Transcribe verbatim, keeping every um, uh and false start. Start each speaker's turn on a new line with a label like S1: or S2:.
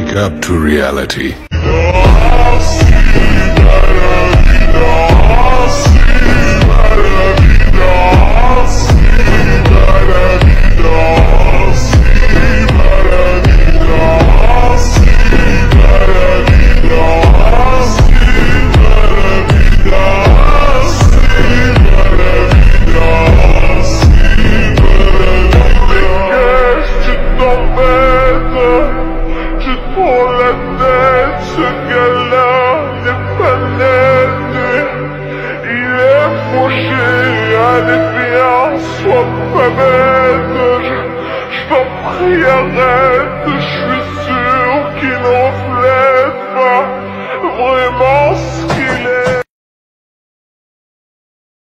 S1: Wake up to reality.
S2: Sois pas bête, je t'en prie arrête, je suis sûr qu'il ne reflète pas vraiment ce